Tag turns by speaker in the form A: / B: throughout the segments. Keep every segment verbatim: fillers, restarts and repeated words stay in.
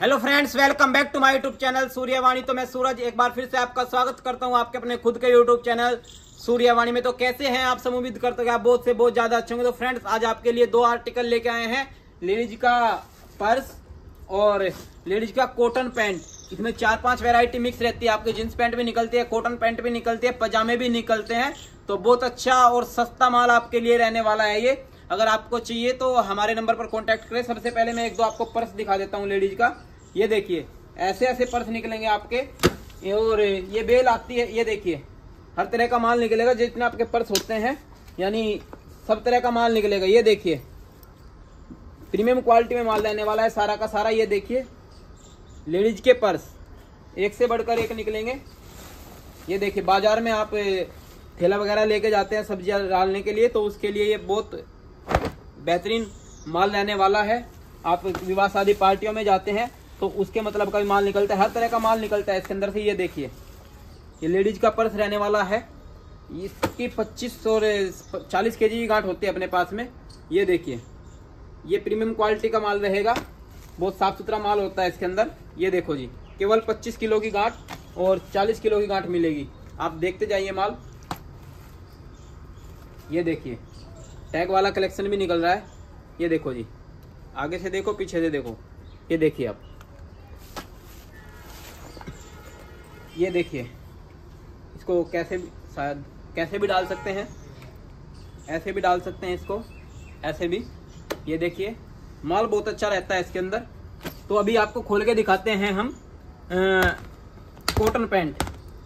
A: Hello friends, welcome back to my YouTube channel Suryavani. तो मैं सूरज एक बार फिर से आपका स्वागत करता हूं आपके अपने खुद के यूट्यूब चैनल सूर्यवाणी में। तो कैसे हैं आप सब? उम्मीद करते हैं आप बहुत से बहुत ज्यादा अच्छे होंगे। तो फ्रेंड्स, आज आपके लिए दो आर्टिकल लेके आए हैं। लेडीज का पर्स और लेडीज का कॉटन पैंट। इसमें चार पांच वेरायटी मिक्स रहती है। आपकी जींस पैंट भी निकलती है, कॉटन पैंट भी निकलती है, पजामे भी निकलते हैं। तो बहुत अच्छा और सस्ता माल आपके लिए रहने वाला है ये। अगर आपको चाहिए तो हमारे नंबर पर कांटेक्ट करें। सबसे पहले मैं एक दो आपको पर्स दिखा देता हूँ लेडीज का। ये देखिए, ऐसे ऐसे पर्स निकलेंगे आपके। और ये बेल आती है, ये देखिए, हर तरह का माल निकलेगा। जितने आपके पर्स होते हैं यानी सब तरह का माल निकलेगा। ये देखिए, प्रीमियम क्वालिटी में माल रहने वाला है सारा का सारा। ये देखिए, लेडीज के पर्स एक से बढ़कर एक निकलेंगे। ये देखिए, बाजार में आप थैला वगैरह लेके जाते हैं सब्जियां डालने के लिए, तो उसके लिए ये बहुत बेहतरीन माल रहने वाला है। आप विवाह शादी पार्टियों में जाते हैं तो उसके मतलब का भी माल निकलता है। हर तरह का माल निकलता है इसके अंदर से। ये देखिए, ये लेडीज का पर्स रहने वाला है। इसकी पच्चीस और चालीस के जी की गांठ होती है अपने पास में। ये देखिए, ये प्रीमियम क्वालिटी का माल रहेगा। बहुत साफ सुथरा माल होता है इसके अंदर। ये देखो जी, केवल पच्चीस किलो की गांठ और चालीस किलो की गांठ मिलेगी। आप देखते जाइए माल। ये देखिए, टैग वाला कलेक्शन भी निकल रहा है। ये देखो जी, आगे से देखो, पीछे से देखो। ये देखिए आप, ये देखिए, इसको कैसे भी शायद कैसे भी डाल सकते हैं, ऐसे भी डाल सकते हैं इसको, ऐसे भी। ये देखिए, माल बहुत अच्छा रहता है इसके अंदर। तो अभी आपको खोल के दिखाते हैं हम कॉटन पैंट।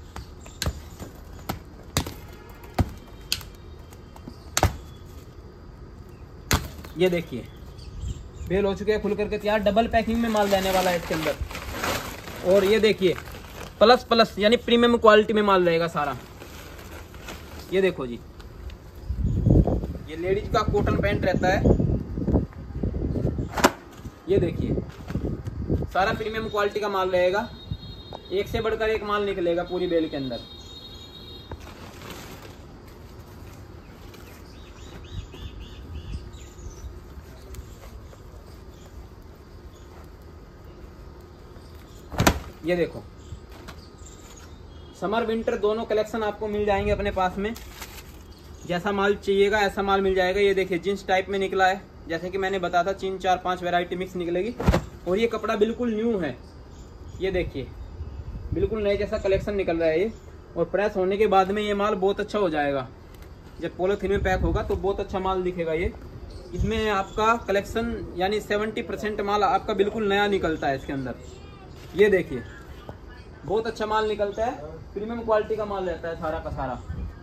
A: ये देखिए, बेल हो चुके हैं खुल करके तैयार। डबल पैकिंग में माल रहने वाला है इसके अंदर। और ये देखिए, प्लस प्लस यानी प्रीमियम क्वालिटी में माल रहेगा सारा। ये देखो जी, ये लेडीज का कॉटन पैंट रहता है। ये देखिए, सारा प्रीमियम क्वालिटी का माल रहेगा। एक से बढ़कर एक माल निकलेगा पूरी बेल के अंदर। ये देखो, समर विंटर दोनों कलेक्शन आपको मिल जाएंगे अपने पास में। जैसा माल चाहिएगा ऐसा माल मिल जाएगा। ये देखिए, जींस टाइप में निकला है। जैसे कि मैंने बताया था, तीन चार पांच वैरायटी मिक्स निकलेगी। और ये कपड़ा बिल्कुल न्यू है। ये देखिए, बिल्कुल नए जैसा कलेक्शन निकल रहा है ये। और प्रेस होने के बाद में ये माल बहुत अच्छा हो जाएगा। जब पॉलीथीन में पैक होगा तो बहुत अच्छा माल दिखेगा ये। इसमें आपका कलेक्शन यानी सेवेंटी परसेंट माल आपका बिल्कुल नया निकलता है इसके अंदर। ये देखिए, बहुत अच्छा माल निकलता है। प्रीमियम क्वालिटी का माल रहता है सारा का सारा।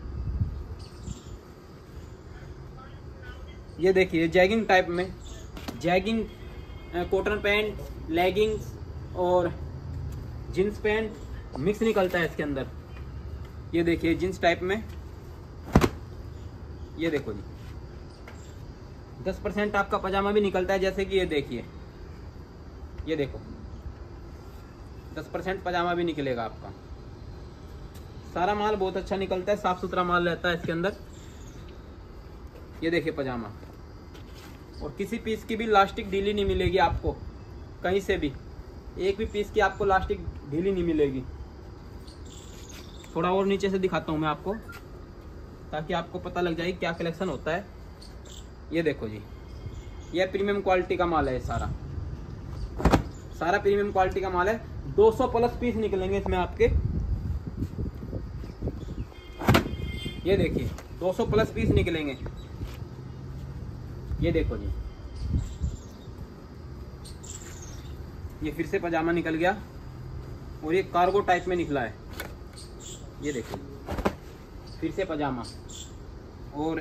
A: ये देखिए, जैगिंग टाइप में, जैगिंग कॉटन पैंट, लेगिंग्स और जींस पैंट मिक्स निकलता है इसके अंदर। ये देखिए, जींस टाइप में। ये देखो जी, दस परसेंट आपका पजामा भी निकलता है। जैसे कि ये देखिए, ये देखो, दस परसेंट पजामा भी निकलेगा आपका। सारा माल बहुत अच्छा निकलता है, साफ सुथरा माल रहता है इसके अंदर। ये देखिए पजामा, और किसी पीस की भी लास्टिक ढीली नहीं मिलेगी आपको कहीं से भी। एक भी पीस की आपको लास्टिक ढीली नहीं मिलेगी। थोड़ा और नीचे से दिखाता हूँ मैं आपको, ताकि आपको पता लग जाए क्या कलेक्शन होता है। ये देखो जी, ये प्रीमियम क्वालिटी का माल है। सारा सारा प्रीमियम क्वालिटी का माल है। दो सौ प्लस पीस निकलेंगे इसमें आपके। ये देखिए, दो सौ प्लस पीस निकलेंगे। ये देखो जी, ये फिर से पजामा निकल गया। और ये कार्गो टाइप में निकला है। ये देखो, फिर से पजामा। और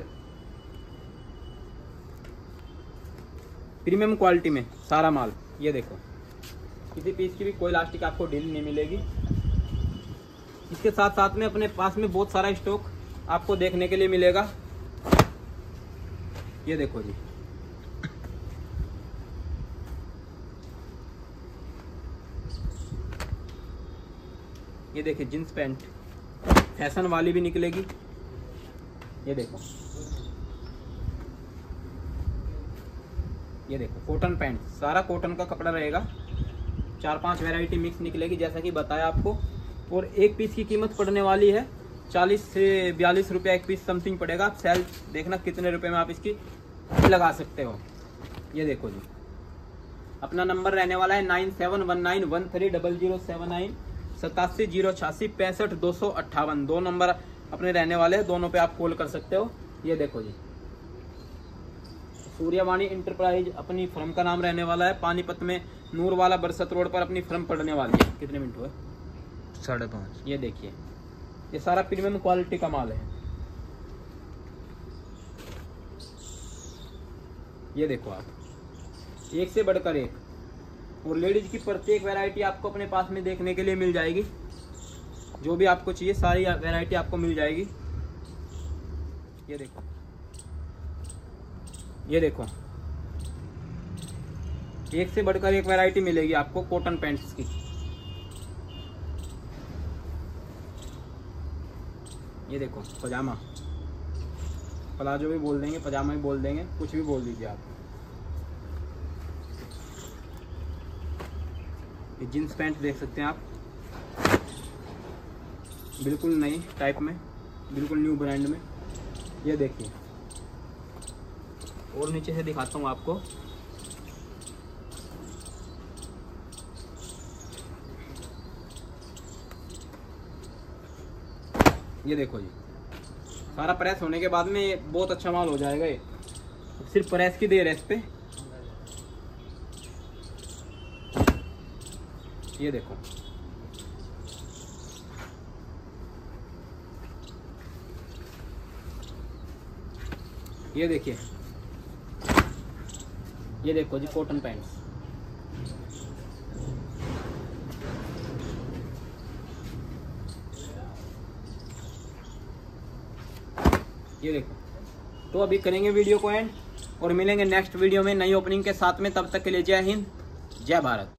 A: प्रीमियम क्वालिटी में सारा माल। ये देखो, किसी पीस की भी कोई लास्टिक आपको ढीली नहीं मिलेगी। इसके साथ साथ में अपने पास में बहुत सारा स्टॉक आपको देखने के लिए मिलेगा। ये देखो जी, ये देखिए, जींस पैंट फैशन वाली भी निकलेगी। ये देखो, ये देखो कॉटन पैंट, सारा कॉटन का कपड़ा रहेगा। चार पांच वैरायटी मिक्स निकलेगी जैसा कि बताया आपको। और एक पीस की कीमत पड़ने वाली है चालीस से बयालीस रुपया एक पीस समथिंग पड़ेगा। आप सेल देखना कितने रुपए में आप इसकी लगा सकते हो। ये देखो जी, अपना नंबर रहने वाला है nine seven one nine one three double zero seven nine, सतासी जीरो छियासी पैंसठ दो सौ अट्ठावन। दो नंबर अपने रहने वाले हैं, दोनों पे आप कॉल कर सकते हो। ये देखो जी, सूर्यवाणी इंटरप्राइज अपनी फर्म का नाम रहने वाला है। पानीपत में नूर वाला बरसत रोड पर अपनी फर्म पड़ने वाली है। कितने मिनट हुए?
B: साढ़े पाँच।
A: ये देखिए, ये सारा प्रीमियम क्वालिटी का माल है। ये देखो आप, एक से बढ़कर एक। और लेडीज की प्रत्येक वैरायटी आपको अपने पास में देखने के लिए मिल जाएगी। जो भी आपको चाहिए सारी वैरायटी आपको मिल जाएगी। ये देखो, ये देखो, एक से बढ़कर एक वैरायटी मिलेगी आपको कॉटन पैंट्स की। ये देखो, पजामा, प्लाजो भी बोल देंगे, पजामा भी बोल देंगे, कुछ भी बोल दीजिए आप। ये जींस पैंट देख सकते हैं आप, बिल्कुल नई टाइप में, बिल्कुल न्यू ब्रांड में। ये देखिए, और नीचे से दिखाता हूँ आपको। ये देखो जी, सारा प्रेस होने के बाद में बहुत अच्छा माल हो जाएगा। ये सिर्फ प्रेस की देर है इस पे। ये देखो, ये देखिए, ये देखो जी, कॉटन पैंट्स। ये देखो। तो अभी करेंगे वीडियो को एंड और मिलेंगे नेक्स्ट वीडियो में नई ओपनिंग के साथ में। तब तक के लिए जय हिंद, जय भारत।